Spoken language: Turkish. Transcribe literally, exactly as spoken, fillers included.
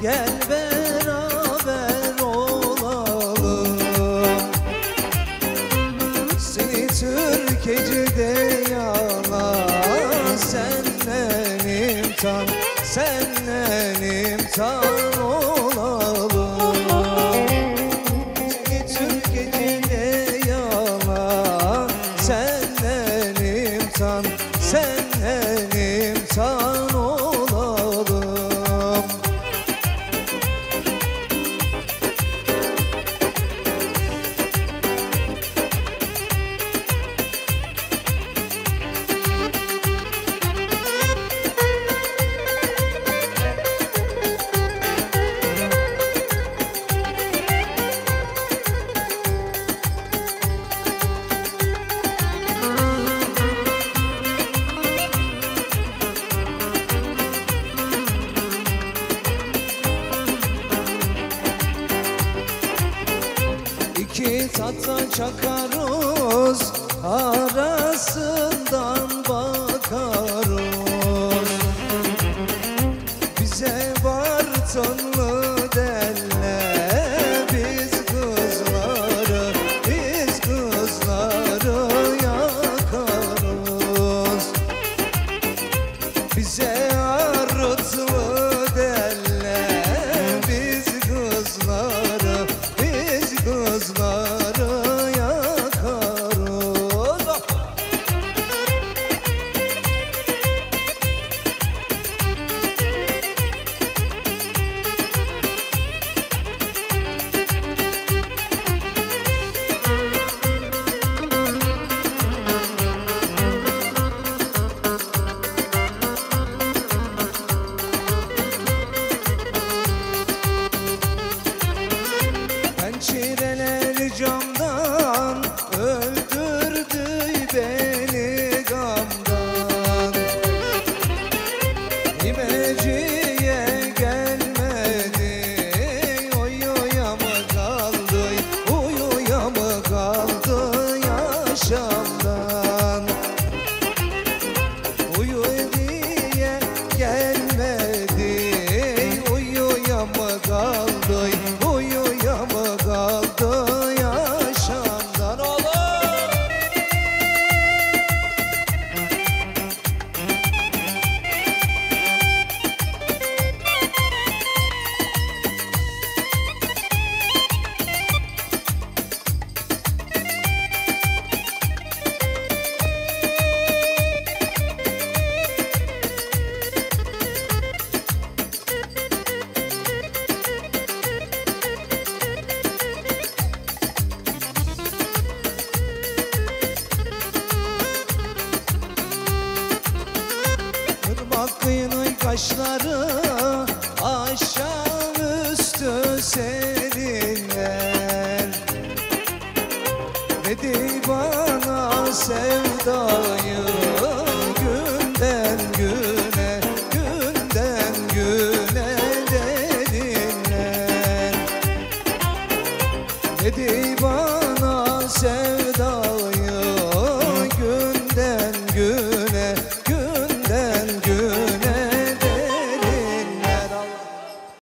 gel beraber olalım. Seni Türkçe'de yalan, senden imtihan, senden imtihan olalım. Seni Türkçe'de yalan, senden imtihan, senden imtihan olalım. İki tata çakarız, arasından bakarız. Bize Bartınlı derler, biz kızları, biz kızları yakarız. Bize Arıtlı derler, biz kızları, biz kızları yakarız. Pençereler camdan öldürdü beni gamdan. İmeciye gelmedi, uyuya mı kaldı, uyuya mı kaldı yaşamdan. Uyu diye gelmedi, uyuya mı kaldı, uyuya mı kaldı yaşamdan oğlum. Irmak kıyının kaşları aşağı üstü serinler. Dedi bana sevdayı günden güne, günden güne dediler. Dedi bana sevdayı